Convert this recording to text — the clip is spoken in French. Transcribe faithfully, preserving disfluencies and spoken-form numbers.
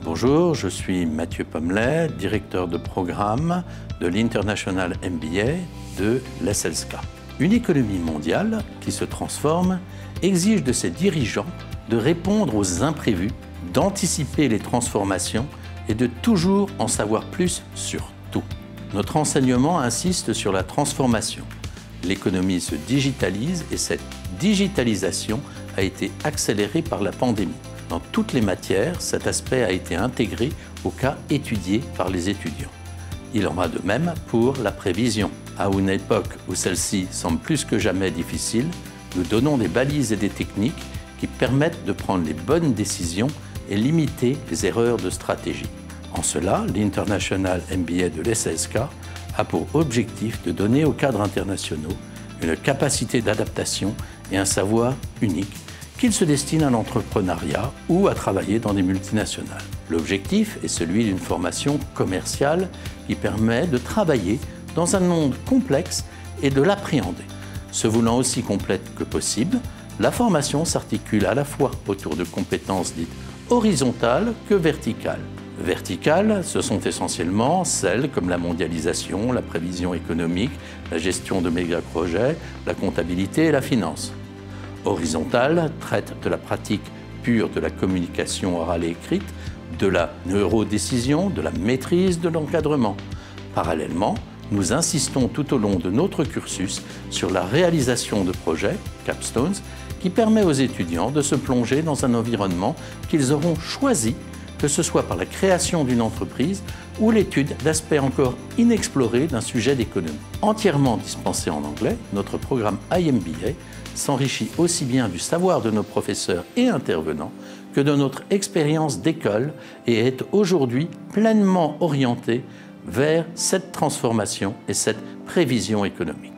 Bonjour, je suis Mathieu Pommelet, directeur de programme de l'International M B A de l'E S L S C A. Une économie mondiale qui se transforme exige de ses dirigeants de répondre aux imprévus, d'anticiper les transformations et de toujours en savoir plus sur tout. Notre enseignement insiste sur la transformation. L'économie se digitalise et cette digitalisation a été accélérée par la pandémie. Dans toutes les matières, cet aspect a été intégré au cas étudié par les étudiants. Il en va de même pour la prévision. À une époque où celle-ci semble plus que jamais difficile, nous donnons des balises et des techniques qui permettent de prendre les bonnes décisions et limiter les erreurs de stratégie. En cela, l'International M B A de l'E S L S C A a pour objectif de donner aux cadres internationaux une capacité d'adaptation et un savoir unique qu'ils se destinent à l'entrepreneuriat ou à travailler dans des multinationales. L'objectif est celui d'une formation commerciale qui permet de travailler dans un monde complexe et de l'appréhender. Se voulant aussi complète que possible, la formation s'articule à la fois autour de compétences dites horizontales que verticales. Verticales, ce sont essentiellement celles comme la mondialisation, la prévision économique, la gestion de méga-projets, la comptabilité et la finance. Horizontales traitent de la pratique pure de la communication orale et écrite, de la neurodécision, de la maîtrise de l'encadrement. Parallèlement, nous insistons tout au long de notre cursus sur la réalisation de projets, capstones, qui permet aux étudiants de se plonger dans un environnement qu'ils auront choisi, que ce soit par la création d'une entreprise ou l'étude d'aspects encore inexplorés d'un sujet d'économie. Entièrement dispensé en anglais, notre programme I M B A s'enrichit aussi bien du savoir de nos professeurs et intervenants que de notre expérience d'école et est aujourd'hui pleinement orienté vers cette transformation et cette prévision économique.